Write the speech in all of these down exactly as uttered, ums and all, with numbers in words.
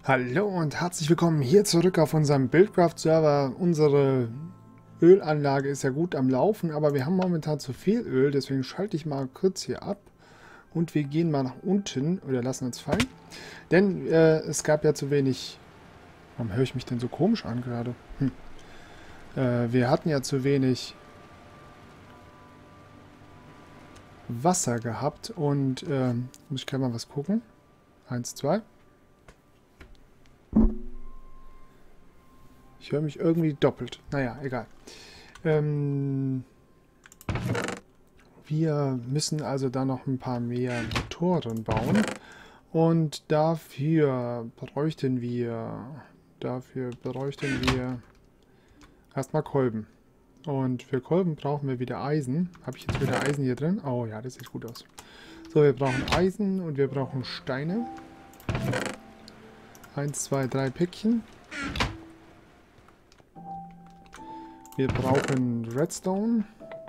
Hallo und herzlich willkommen hier zurück auf unserem Buildcraft-Server. Unsere Ölanlage ist ja gut am Laufen, aber wir haben momentan zu viel Öl, deswegen schalte ich mal kurz hier ab und wir gehen mal nach unten oder lassen uns fallen. Denn äh, es gab ja zu wenig... Warum höre ich mich denn so komisch an gerade? Hm. Äh, wir hatten ja zu wenig Wasser gehabt und äh, muss ich gleich mal was gucken. Eins, zwei. Ich höre mich irgendwie doppelt. Naja, egal. Ähm, wir müssen also da noch ein paar mehr Motoren bauen. Und dafür bräuchten wir... Dafür bräuchten wir erstmal Kolben. Und für Kolben brauchen wir wieder Eisen. Habe ich jetzt wieder Eisen hier drin? Oh ja, das sieht gut aus. So, wir brauchen Eisen und wir brauchen Steine. Eins, zwei, drei Päckchen. Wir brauchen Redstone.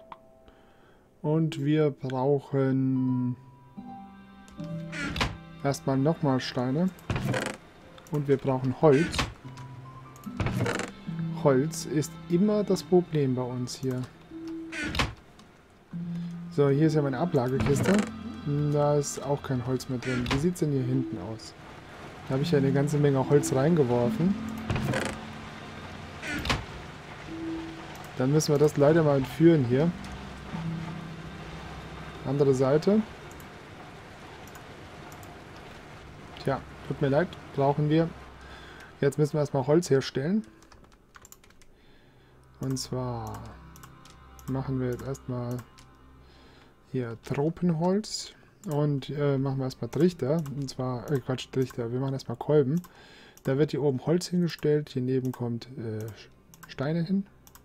Und wir brauchen erstmal nochmal Steine. Und wir brauchen Holz. Holz ist immer das Problem bei uns hier. So, hier ist ja meine Ablagekiste. Da ist auch kein Holz mehr drin. Wie sieht es denn hier hinten aus? Da habe ich ja eine ganze Menge Holz reingeworfen. Dann müssen wir das leider mal entführen hier. Andere Seite. Tja, tut mir leid, brauchen wir. Jetzt müssen wir erstmal Holz herstellen. Und zwar machen wir jetzt erstmal hier Tropenholz. Und äh, machen wir erstmal Trichter. Und zwar, äh, Quatsch, Trichter. Wir machen erstmal Kolben. Da wird hier oben Holz hingestellt. Hier neben kommt äh, Steine hin.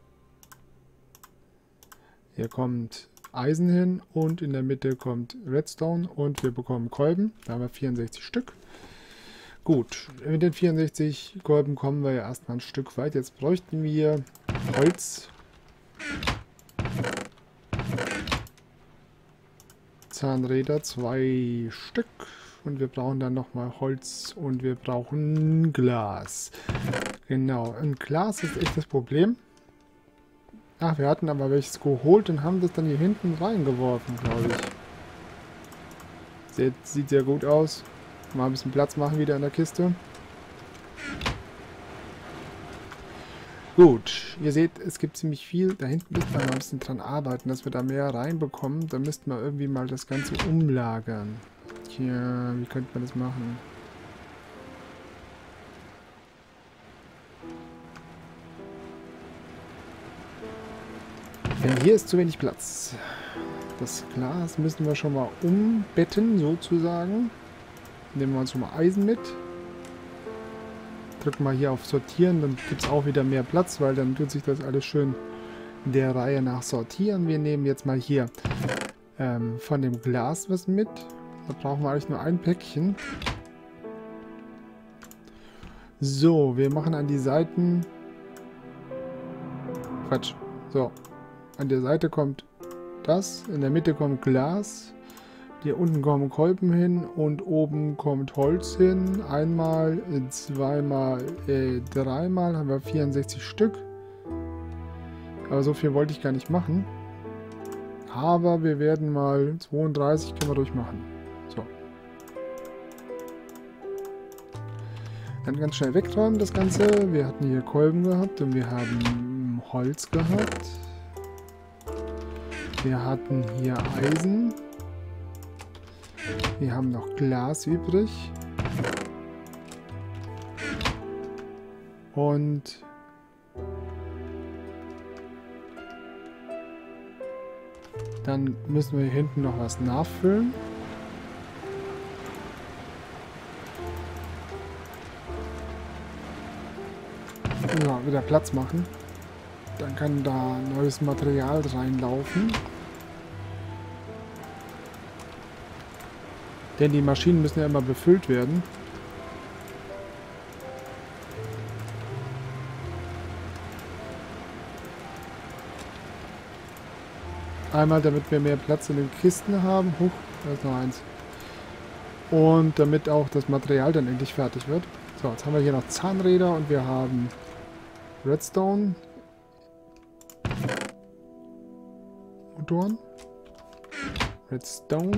Hier kommt Eisen hin und in der Mitte kommt Redstone und wir bekommen Kolben. Da haben wir vierundsechzig Stück. Gut, mit den vierundsechzig Kolben kommen wir ja erstmal ein Stück weit. Jetzt bräuchten wir Holz. Zahnräder, zwei Stück. Und wir brauchen dann nochmal Holz und wir brauchen Glas. Genau, ein Glas ist echt das Problem. Ach, wir hatten aber welches geholt und haben das dann hier hinten reingeworfen, glaube ich. Sieht, sieht sehr gut aus. Mal ein bisschen Platz machen wieder in der Kiste. Gut, ihr seht, es gibt ziemlich viel. Da hinten müssen wir mal ein bisschen dran arbeiten, dass wir da mehr reinbekommen. Da müssten wir irgendwie mal das Ganze umlagern. Tja, wie könnte man das machen? Denn hier ist zu wenig Platz. Das Glas müssen wir schon mal umbetten, sozusagen. Nehmen wir uns schon mal Eisen mit. Drücken wir hier auf Sortieren, dann gibt es auch wieder mehr Platz, weil dann tut sich das alles schön in der Reihe nach sortieren. Wir nehmen jetzt mal hier ähm, von dem Glas was mit. Da brauchen wir eigentlich nur ein Päckchen. So, wir machen an die Seiten... Quatsch. So. An der Seite kommt das, in der Mitte kommt Glas, hier unten kommen Kolben hin und oben kommt Holz hin. Einmal, zweimal, äh, dreimal haben wir vierundsechzig Stück. Aber so viel wollte ich gar nicht machen. Aber wir werden mal zweiunddreißig können wir durchmachen. So. Dann ganz schnell wegräumen das Ganze. Wir hatten hier Kolben gehabt und wir haben Holz gehabt. Wir hatten hier Eisen. Wir haben noch Glas übrig. Und dann müssen wir hier hinten noch was nachfüllen. Ja, wieder Platz machen. Dann kann da neues Material reinlaufen. Denn die Maschinen müssen ja immer befüllt werden. Einmal, damit wir mehr Platz in den Kisten haben. Huch, da ist noch eins. Und damit auch das Material dann endlich fertig wird. So, jetzt haben wir hier noch Zahnräder und wir haben Redstone. Motoren. Redstone.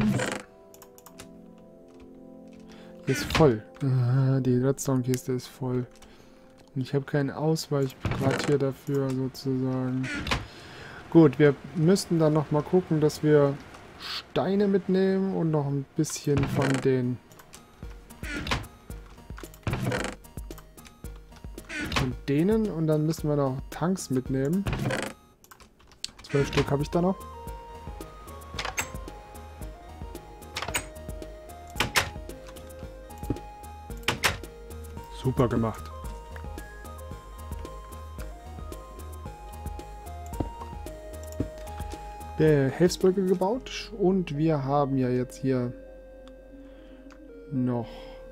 Die ist voll. Ah, die Redstone-Kiste ist voll. Und ich habe kein Ausweichquartier dafür sozusagen. Gut, wir müssten dann nochmal gucken, dass wir Steine mitnehmen und noch ein bisschen von den von denen. Und dann müssen wir noch Tanks mitnehmen. Zwölf Stück habe ich da noch. Super gemacht. Der Hilfsbrücke gebaut und wir haben ja jetzt hier noch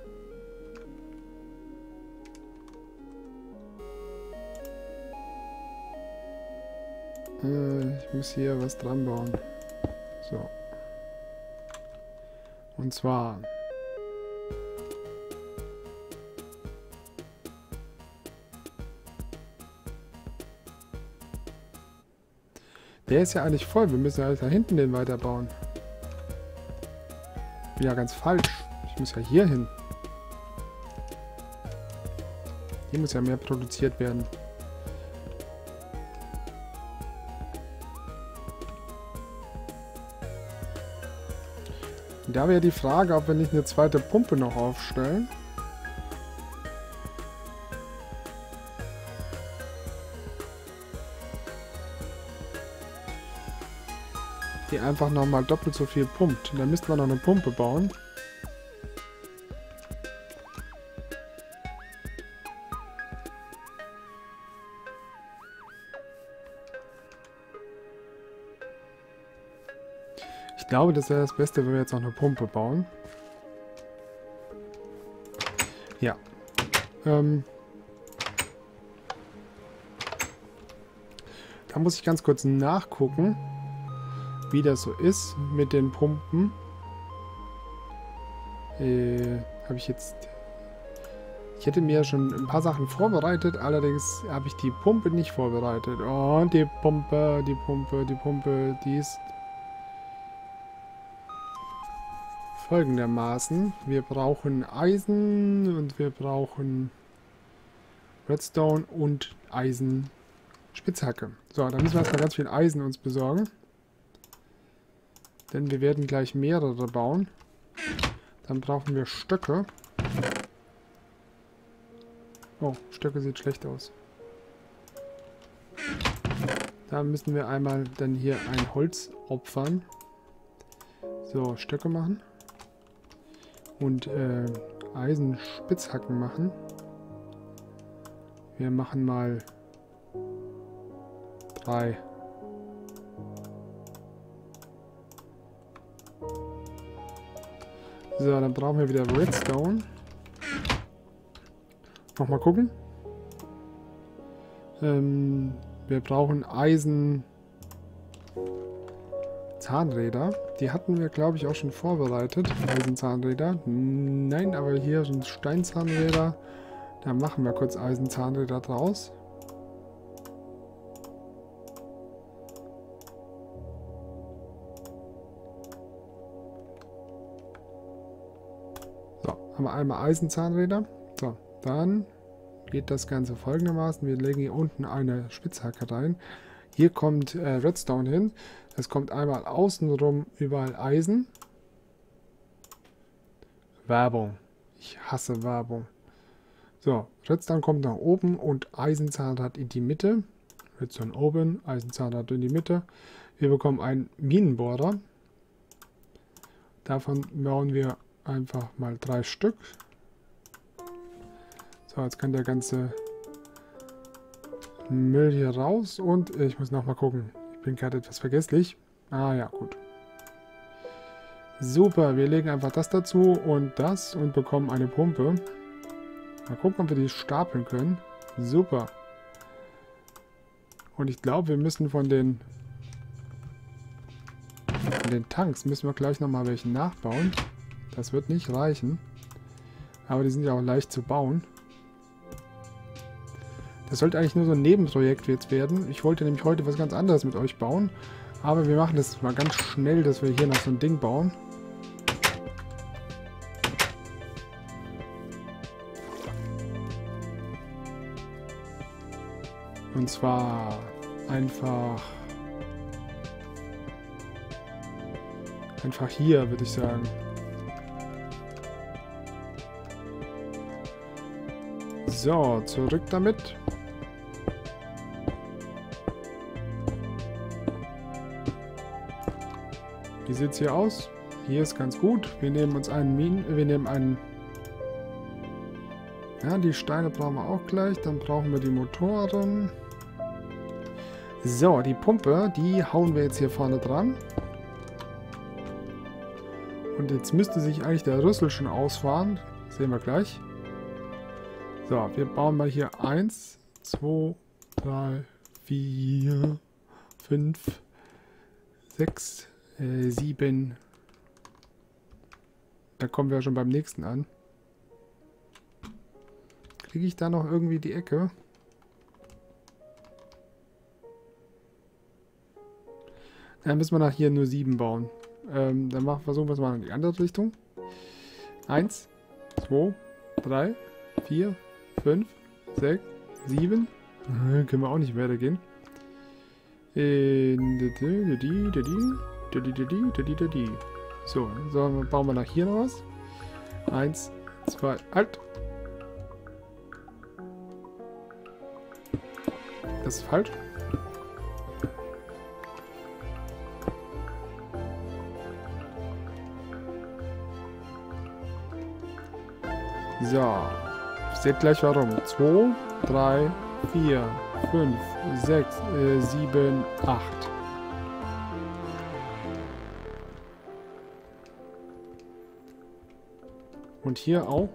äh, ich muss hier was dran bauen. So. Und zwar der ist ja eigentlich voll. Wir müssen ja da hinten den weiterbauen. Bin ja ganz falsch. Ich muss ja hier hin. Hier muss ja mehr produziert werden. Da wäre die Frage, ob wir nicht eine zweite Pumpe noch aufstellen. Die einfach nochmal doppelt so viel pumpt. Dann müssten wir noch eine Pumpe bauen. Ich glaube, das wäre das Beste, wenn wir jetzt noch eine Pumpe bauen. Ja. Ähm. Da muss ich ganz kurz nachgucken, wie das so ist mit den Pumpen. Äh, habe ich jetzt... Ich hätte mir schon ein paar Sachen vorbereitet, allerdings habe ich die Pumpe nicht vorbereitet. Oh, die Pumpe, die Pumpe, die Pumpe, die ist folgendermaßen. Wir brauchen Eisen und wir brauchen Redstone und Eisenspitzhacke. So, dann müssen wir erstmal ganz viel Eisen uns besorgen. Denn wir werden gleich mehrere bauen. Dann brauchen wir Stöcke. Oh, Stöcke sieht schlecht aus. Da müssen wir einmal dann hier ein Holz opfern. So, Stöcke machen. Und äh, Eisenspitzhacken machen. Wir machen mal drei. So, dann brauchen wir wieder Redstone. Nochmal gucken. Ähm, wir brauchen Eisen Zahnräder. Die hatten wir, glaube ich, auch schon vorbereitet. Eisenzahnräder. Nein, aber hier sind Steinzahnräder. Da machen wir kurz Eisenzahnräder draus. So, haben wir einmal Eisenzahnräder. So, dann geht das Ganze folgendermaßen. Wir legen hier unten eine Spitzhacke rein. Hier kommt äh, Redstone hin. Es kommt einmal außenrum überall Eisen. Werbung. Ich hasse Werbung. So, Redstone kommt nach oben und Eisenzahnrad in die Mitte. Redstone oben, Eisenzahnrad in die Mitte. Wir bekommen einen Minenbohrer. Davon bauen wir einfach mal drei Stück. So, jetzt kann der ganze Müll hier raus und ich muss noch mal gucken. Ich bin gerade etwas vergesslich. Ah ja, gut. Super, wir legen einfach das dazu und das und bekommen eine Pumpe. Mal gucken, ob wir die stapeln können. Super. Und ich glaube, wir müssen von den, von den Tanks, müssen wir gleich nochmal welche nachbauen. Das wird nicht reichen. Aber die sind ja auch leicht zu bauen. Das sollte eigentlich nur so ein Nebenprojekt jetzt werden. Ich wollte nämlich heute was ganz anderes mit euch bauen. Aber wir machen das mal ganz schnell, dass wir hier noch so ein Ding bauen. Und zwar einfach... Einfach hier, würde ich sagen. So, zurück damit. Wie sieht es hier aus? Hier ist ganz gut. Wir nehmen uns einen Minen... Wir nehmen einen... Ja, die Steine brauchen wir auch gleich. Dann brauchen wir die Motoren. So, die Pumpe, die hauen wir jetzt hier vorne dran. Und jetzt müsste sich eigentlich der Rüssel schon ausfahren. Das sehen wir gleich. So, wir bauen mal hier eins, zwei, drei, vier, fünf, sechs, sieben. Da kommen wir schon beim nächsten an. Kriege ich da noch irgendwie die Ecke? Dann müssen wir nach hier nur sieben bauen. Ähm, dann machen, versuchen wir es mal in die andere Richtung. eins, zwei, drei, vier, fünf, sechs, sieben. Äh, können wir auch nicht weitergehen. So, so, bauen wir nach hier noch was. eins, zwei, halt. Das ist falsch. So, seht gleich warum. zwei, drei, vier, fünf, sechs, sieben, acht. Und hier auch.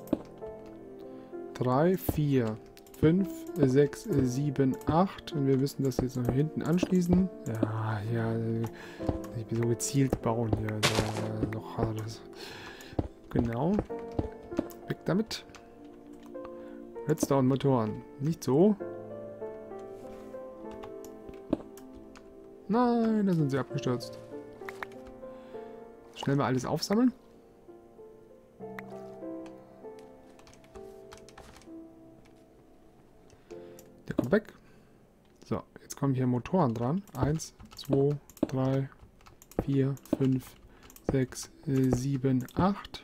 drei, vier, fünf, sechs, sieben, acht. Und wir müssen das jetzt noch hinten anschließen. Ja, ja, ich bin so gezielt bauen hier. Noch alles. Genau. Weg damit. Redstone-Motoren. Nicht so. Nein, da sind sie abgestürzt. Schnell mal alles aufsammeln. Der kommt weg. So, jetzt kommen hier Motoren dran. Eins, zwei, drei, vier, fünf, sechs, sieben, acht.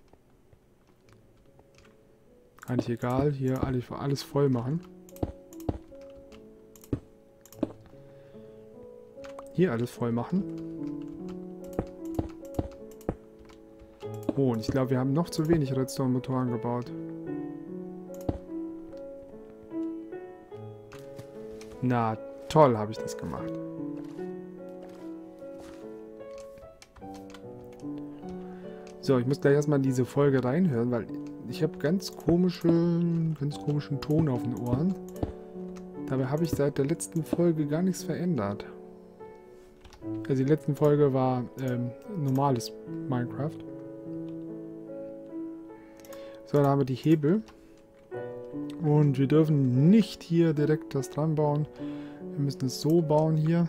Eigentlich egal, hier alles, alles voll machen. Hier alles voll machen. Oh, und ich glaube, wir haben noch zu wenig Redstone-Motoren gebaut. Na, toll habe ich das gemacht. So, ich muss gleich erstmal in diese Folge reinhören, weil ich habe ganz komischen, ganz komischen Ton auf den Ohren. Dabei habe ich seit der letzten Folge gar nichts verändert. Also die letzte Folge war ähm, normales Minecraft. So, da haben wir die Hebel. Und wir dürfen nicht hier direkt das dran bauen. Wir müssen es so bauen hier.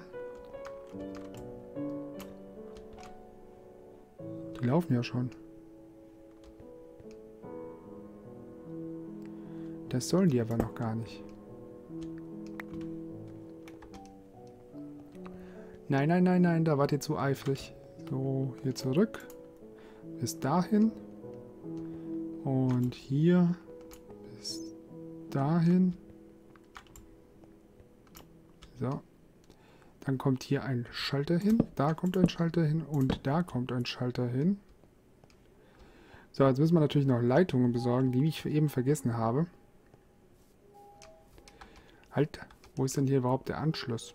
Die laufen ja schon. Das sollen die aber noch gar nicht. Nein, nein, nein, nein, da wart ihr zu eifrig. So, hier zurück. Bis dahin. Und hier bis dahin. So. Dann kommt hier ein Schalter hin. Da kommt ein Schalter hin. Und da kommt ein Schalter hin. So, jetzt müssen wir natürlich noch Leitungen besorgen, die ich eben vergessen habe. Halt, wo ist denn hier überhaupt der Anschluss?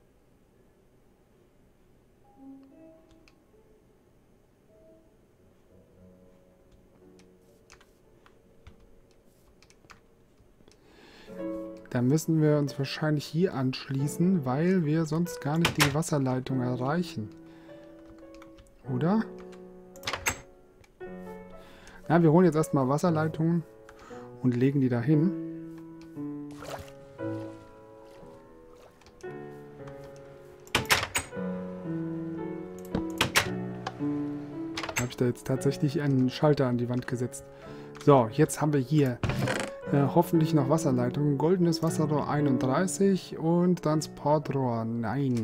Da müssen wir uns wahrscheinlich hier anschließen, weil wir sonst gar nicht die Wasserleitung erreichen. Oder? Ja, wir holen jetzt erstmal Wasserleitungen und legen die da hin. Da habe ich da jetzt tatsächlich einen Schalter an die Wand gesetzt. So, jetzt haben wir hier äh, hoffentlich noch Wasserleitungen. Goldenes Wasserrohr einunddreißig und Transportrohr. Nein.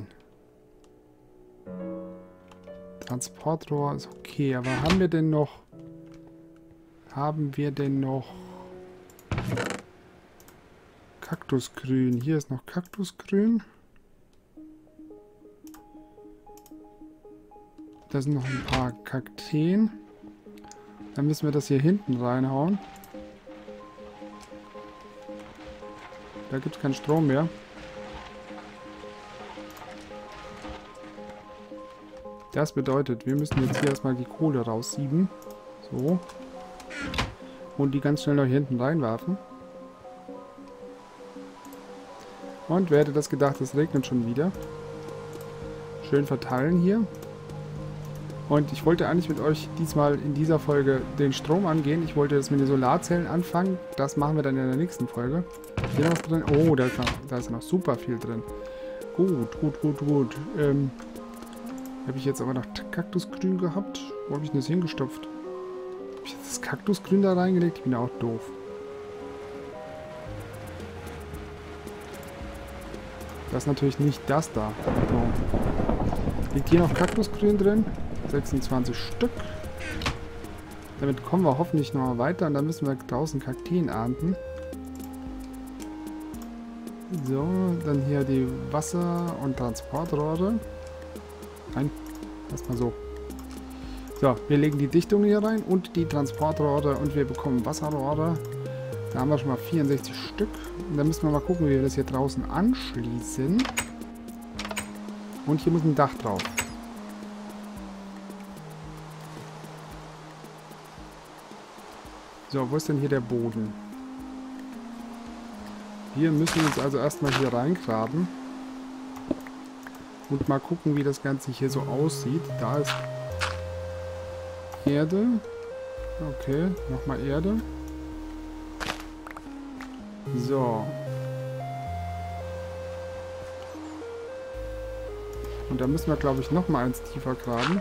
Transportrohr ist okay, aber haben wir denn noch... Haben wir denn noch... Kaktusgrün. Hier ist noch Kaktusgrün. Da sind noch ein paar Kakteen. Dann müssen wir das hier hinten reinhauen. Da gibt es keinen Strom mehr. Das bedeutet, wir müssen jetzt hier erstmal die Kohle raussieben. So. Und die ganz schnell noch hier hinten reinwerfen. Und wer hätte das gedacht, es regnet schon wieder. Schön verteilen hier. Und ich wollte eigentlich mit euch diesmal in dieser Folge den Strom angehen. Ich wollte jetzt mit den Solarzellen anfangen. Das machen wir dann in der nächsten Folge. Hier noch was drin. Oh, da ist, noch, da ist noch super viel drin. Gut, gut, gut, gut. Ähm, habe ich jetzt aber noch Kaktusgrün gehabt? Wo habe ich denn das hingestopft? Habe ich jetzt das Kaktusgrün da reingelegt? Ich bin auch doof. Das ist natürlich nicht das da. So. Liegt hier noch Kaktusgrün drin? sechsundzwanzig Stück. Damit kommen wir hoffentlich noch mal weiter und dann müssen wir draußen Kakteen ernten. So, dann hier die Wasser- und Transportrohre. Nein, erstmal so. So, wir legen die Dichtung hier rein und die Transportrohre und wir bekommen Wasserrohre. Da haben wir schon mal vierundsechzig Stück. Und dann müssen wir mal gucken, wie wir das hier draußen anschließen. Und hier muss ein Dach drauf. So, wo ist denn hier der Boden? Wir müssen uns also erstmal hier reingraben. Und mal gucken, wie das Ganze hier so aussieht. Da ist Erde. Okay, nochmal Erde. So. Und da müssen wir, glaube ich, nochmal eins tiefer graben.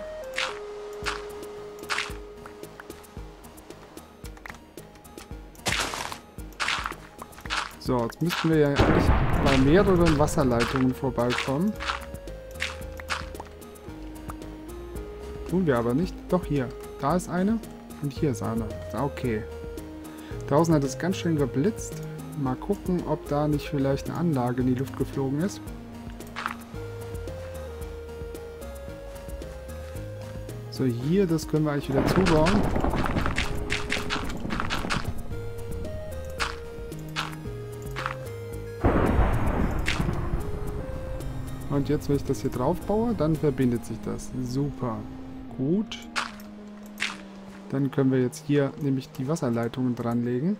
So, jetzt müssten wir ja eigentlich bei mehreren Wasserleitungen vorbeikommen. Tun wir aber nicht. Doch, hier. Da ist eine und hier ist eine. Okay. Draußen hat es ganz schön geblitzt. Mal gucken, ob da nicht vielleicht eine Anlage in die Luft geflogen ist. So, hier, das können wir eigentlich wieder zubauen. Und jetzt, wenn ich das hier drauf baue, dann verbindet sich das. Super. Gut. Dann können wir jetzt hier nämlich die Wasserleitungen dranlegen.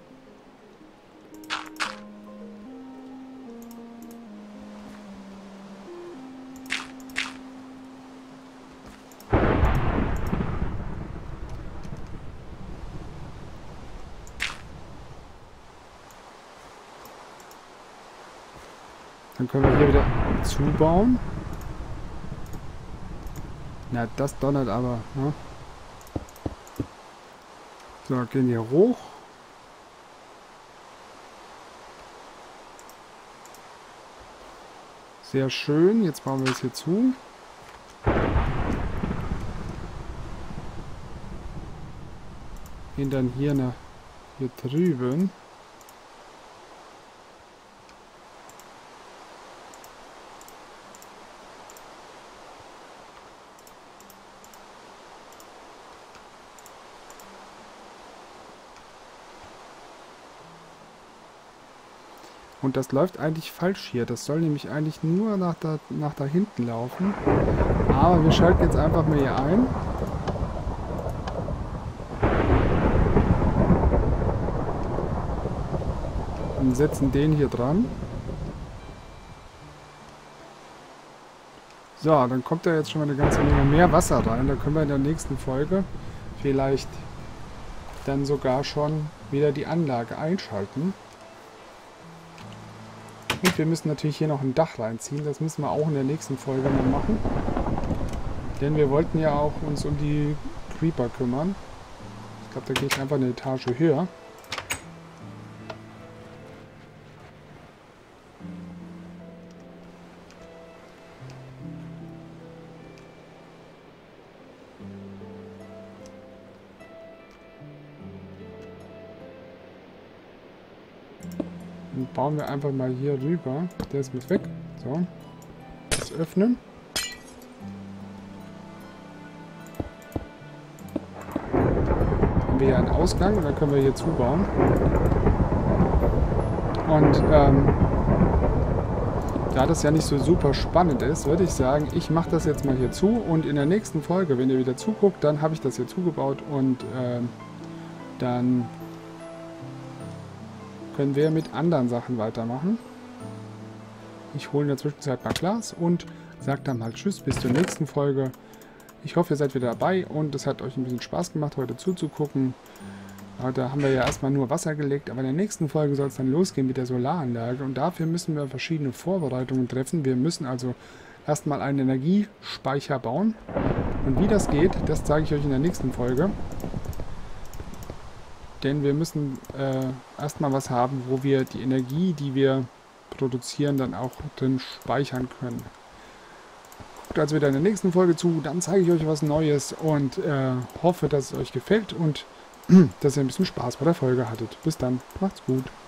Dann können wir hier wieder zubauen. Na, das donnert aber. Ne? So, gehen hier hoch. Sehr schön. Jetzt bauen wir es hier zu. Gehen dann hier nach hier drüben. Und das läuft eigentlich falsch hier. Das soll nämlich eigentlich nur nach da, nach da hinten laufen. Aber wir schalten jetzt einfach mal hier ein. Und setzen den hier dran. So, dann kommt da jetzt schon mal eine ganze Menge mehr Wasser rein. Da können wir in der nächsten Folge vielleicht dann sogar schon wieder die Anlage einschalten. Und wir müssen natürlich hier noch ein Dach reinziehen. Das müssen wir auch in der nächsten Folge noch machen. Denn wir wollten ja auch uns um die Creeper kümmern. Ich glaube, da gehe ich einfach eine Etage höher. Und bauen wir einfach mal hier rüber. Der ist mit weg. So. Das öffnen. Dann haben wir hier einen Ausgang und dann können wir hier zubauen. Und ähm, da das ja nicht so super spannend ist, würde ich sagen, ich mache das jetzt mal hier zu und in der nächsten Folge, wenn ihr wieder zuguckt, dann habe ich das hier zugebaut und ähm, dann können wir mit anderen Sachen weitermachen. Ich hole in der Zwischenzeit mal Glas und sage dann mal Tschüss, bis zur nächsten Folge. Ich hoffe, ihr seid wieder dabei und es hat euch ein bisschen Spaß gemacht, heute zuzugucken. Heute haben wir ja erstmal nur Wasser gelegt, aber in der nächsten Folge soll es dann losgehen mit der Solaranlage und dafür müssen wir verschiedene Vorbereitungen treffen. Wir müssen also erstmal einen Energiespeicher bauen und wie das geht, das zeige ich euch in der nächsten Folge. Denn wir müssen äh, erstmal was haben, wo wir die Energie, die wir produzieren, dann auch drin speichern können. Guckt also wieder in der nächsten Folge zu, dann zeige ich euch was Neues und äh, hoffe, dass es euch gefällt und dass ihr ein bisschen Spaß bei der Folge hattet. Bis dann, macht's gut.